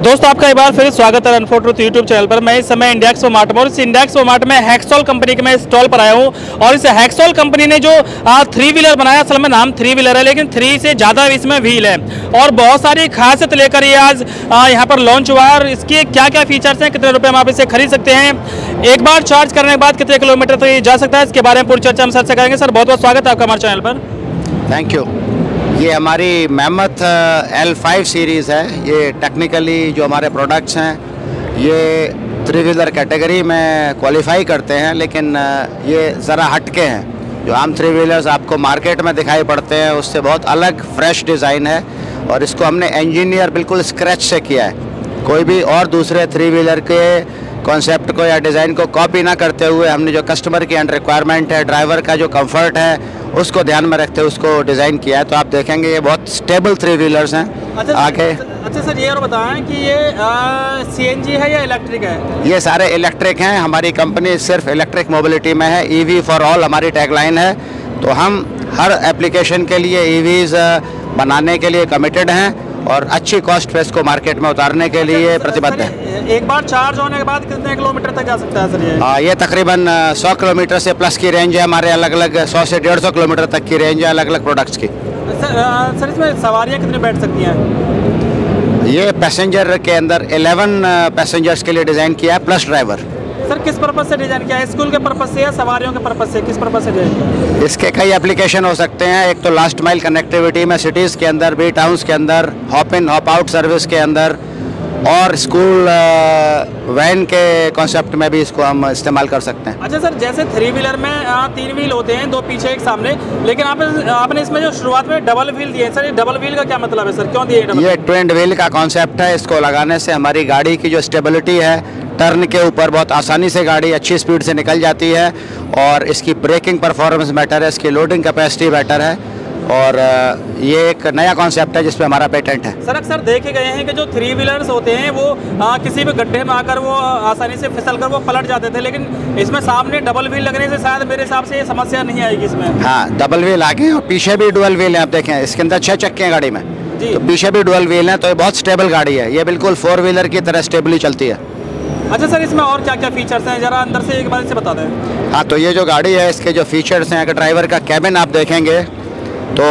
दोस्तों आपका एक बार फिर स्वागत है Run for Truth YouTube channel पर। मैं इस समय इंडेक्सो मार्ट में और इस इंडेक्सो मार्ट में हैक्सॉल कंपनी के मैं स्टॉल पर आया हूं और इस हैक्सॉल कंपनी ने जो 3 व्हीलर बनाया, असल में नाम 3 व्हीलर है लेकिन 3 से ज़्यादा इसमें व्हील है और बहुत सारी खासियत लेकर ये आज यहाँ पर लॉन्च हुआ है। और इसके क्या क्या फीचर्स हैं, कितने रुपये में आप इसे खरीद सकते हैं, एक बार चार्ज करने के बाद कितने किलोमीटर तक जा सकता है, इसके बारे में पूरी चर्चा हम सर से करेंगे। सर बहुत बहुत स्वागत है आपका हमारे चैनल पर। Thank you. ये हमारी मेमथ L5 सीरीज़ है। ये टेक्निकली जो हमारे प्रोडक्ट्स हैं ये 3 व्हीलर कैटेगरी में क्वालिफाई करते हैं, लेकिन ये ज़रा हटके हैं। जो आम 3 व्हीलर्स आपको मार्केट में दिखाई पड़ते हैं उससे बहुत अलग फ्रेश डिज़ाइन है और इसको हमने इंजीनियर बिल्कुल स्क्रैच से किया है। कोई भी और दूसरे 3 व्हीलर के कॉन्सेप्ट को या डिज़ाइन को कॉपी ना करते हुए हमने जो कस्टमर की एंड रिक्वायरमेंट है, ड्राइवर का जो कंफर्ट है उसको ध्यान में रखते हुए उसको डिज़ाइन किया है। तो आप देखेंगे ये बहुत स्टेबल 3 व्हीलर्स हैं। अच्छा सर, ये और बताएं कि ये CNG है या इलेक्ट्रिक है? ये सारे इलेक्ट्रिक हैं। हमारी कंपनी सिर्फ इलेक्ट्रिक मोबिलिटी में है। EV फॉर ऑल हमारी टैगलाइन है। तो हम हर एप्लीकेशन के लिए EVs बनाने के लिए कमिटेड हैं और अच्छी कॉस्ट पे इसको मार्केट में उतारने के लिए प्रतिबद्ध है। एक बार चार्ज होने के बाद कितने किलोमीटर तक जा सकता है सर ये तकरीबन 100 किलोमीटर से प्लस की रेंज है। हमारे अलग अलग 100 से 150 किलोमीटर तक की रेंज है अलग अलग प्रोडक्ट्स की। सर इसमें सवारियाँ कितनी बैठ सकती हैं? ये पैसेंजर के अंदर 11 पैसेंजर्स के लिए डिज़ाइन किया है प्लस ड्राइवर। सर किस पर्पज़ से डिज़ाइन किया है? स्कूल के पर्पज़ से या सवारियों के पर्पज़ से, किस पर्पज़ से डिज़ाइन किया? इसके कई एप्लीकेशन हो सकते हैं। एक तो लास्ट माइल कनेक्टिविटी में सिटीज़ के अंदर भी, टाउन्स के अंदर, hop in hop out service के अंदर और स्कूल वैन के कॉन्सेप्ट में भी इसको हम इस्तेमाल कर सकते हैं। अच्छा सर, जैसे 3 व्हीलर में 3 व्हील होते हैं, 2 पीछे 1 सामने, लेकिन आपने इसमें जो शुरुआत में डबल व्हील दिए सर, ये डबल व्हील का क्या मतलब है सर, क्यों दिए डबल? ये ट्विन व्हील का कॉन्सेप्ट है। इसको लगाने से हमारी गाड़ी की जो स्टेबिलिटी है, टर्न के ऊपर बहुत आसानी से गाड़ी अच्छी स्पीड से निकल जाती है और इसकी ब्रेकिंग परफॉर्मेंस बेटर है, इसकी लोडिंग कैपेसिटी बेटर है और ये एक नया कॉन्सेप्ट है जिस पे हमारा पेटेंट है। सर अक्सर देखे गए हैं कि जो 3 व्हीलर्स होते हैं वो किसी भी गड्ढे में आकर वो आसानी से फिसल कर वो पलट जाते थे, लेकिन इसमें सामने डबल व्हील लगने से शायद मेरे हिसाब से ये समस्या नहीं आएगी इसमें। हाँ, डबल व्हील आगे और पीछे भी डुअल व्हील है। आप देखें इसके अंदर 6 चक्के हैं गाड़ी में जी। तो पीछे भी डुअल व्हील है, तो ये बहुत स्टेबल गाड़ी है। ये बिल्कुल 4 व्हीलर की तरह स्टेबली चलती है। अच्छा सर, इसमें और क्या क्या फीचर्स हैं, जरा अंदर से एक बार से बता दें। हाँ, तो ये जो गाड़ी है इसके जो फीचर्स हैं, अगर ड्राइवर का कैबिन आप देखेंगे तो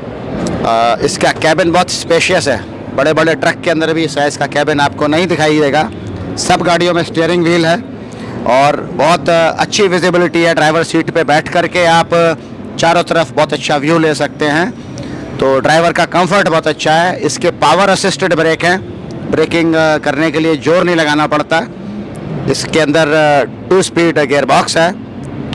इसका कैबिन बहुत स्पेशियस है। बड़े बड़े ट्रक के अंदर भी साइज़ का कैबिन आपको नहीं दिखाई देगा। सब गाड़ियों में स्टीयरिंग व्हील है और बहुत अच्छी विजिबिलिटी है। ड्राइवर सीट पे बैठ करके आप चारों तरफ बहुत अच्छा व्यू ले सकते हैं। तो ड्राइवर का कंफर्ट बहुत अच्छा है। इसके पावर असिस्टेड ब्रेक हैं, ब्रेकिंग करने के लिए जोर नहीं लगाना पड़ता। इसके अंदर 2 स्पीड गियर बॉक्स है, तो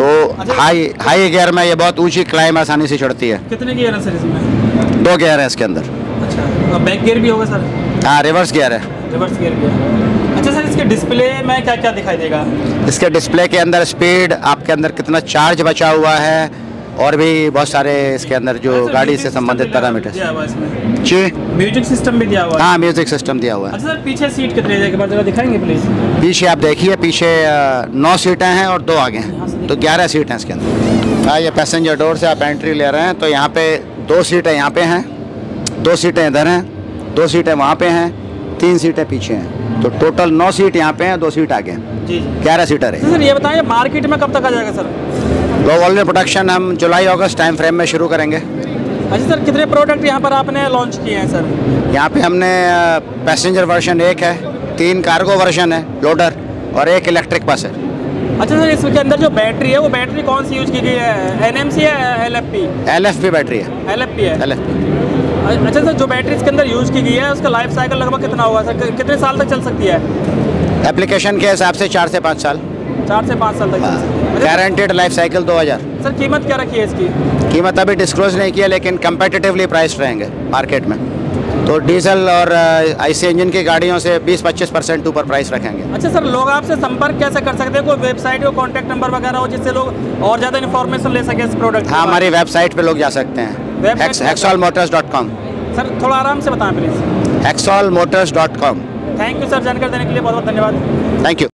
हाई गियर में ये बहुत ऊंची क्लाइंब आसानी से चढ़ती है। कितने गियर है सर इसमें? 2 गियर है इसके अंदर। अच्छा, और बैक गियर भी होगा सर? हाँ, रिवर्स गियर है। रिवर्स गियर भी है। अच्छा सर, इसके डिस्प्ले में क्या क्या दिखाई देगा? इसके डिस्प्ले के अंदर स्पीड, आपके अंदर कितना चार्ज बचा हुआ है और भी बहुत सारे इसके अंदर जो गाड़ी से संबंधित पैरामीटर्स जी। म्यूजिक सिस्टम भी दिया हुआ है? हाँ, म्यूजिक सिस्टम दिया हुआ है। अच्छा सर, पीछे सीट कितनी है, एक बार जरा दिखाएंगे प्लीज? पीछे आप देखिए, पीछे 9 सीटें हैं और 2 आगे हैं, तो 11 सीट हैं इसके अंदर। हाँ, ये पैसेंजर डोर से आप एंट्री ले रहे हैं तो यहाँ पे 2 सीटें यहाँ पे हैं, 2 सीटें इधर हैं, 2 सीटें वहाँ पे हैं, 3 सीटें पीछे हैं, तो टोटल 9 सीट यहाँ पे हैं, 2 सीट आगे हैं जी। 11 सीटर है। सर ये बताइए मार्केट में कब तक आ जाएगा सर? लो वॉल्यूम प्रोडक्शन हम जुलाई-अगस्त टाइम फ्रेम में शुरू करेंगे। अच्छा सर, कितने प्रोडक्ट यहाँ पर आपने लॉन्च किए हैं सर? यहाँ पे हमने पैसेंजर वर्जन 1 है, 3 कार्गो वर्जन है, लोडर और 1 इलेक्ट्रिक बस है। अच्छा सर, इसके अंदर जो बैटरी है वो बैटरी कौन सी यूज की गई है, NMC या LFP? LFP बैटरी है। LFP है। LFP। अच्छा सर, जो बैटरी इसके अंदर यूज की गई है उसका लाइफ साइकिल लगभग कितना होगा सर, कितने साल तक चल सकती है? एप्लीकेशन के हिसाब से 4 से 5 साल। 4 से 5 साल तक चल सकती है। Guaranteed life cycle 2000। सर कीमत क्या रखी है इसकी? कीमत अभी डिस्क्लोज नहीं किया, लेकिन कंपेटिटिवली प्राइस रहेंगे मार्केट में। तो डीजल और IC इंजन की गाड़ियों से 20-25% ऊपर प्राइस रखेंगे। अच्छा सर, लोग आपसे संपर्क कैसे कर सकते हैं? कोई वेबसाइट हो, कॉन्टैक्ट नंबर वगैरह हो जिससे लोग और ज़्यादा इन्फॉर्मेशन ले सके इस प्रोडक्ट? हाँ, हमारी वेबसाइट पे लोग जा सकते हैं, hexolmotors.com। सर थोड़ा आराम से बताएं please. hexolmotors.com। Thank you sir, जानकारी देने के लिए बहुत बहुत धन्यवाद। Thank you.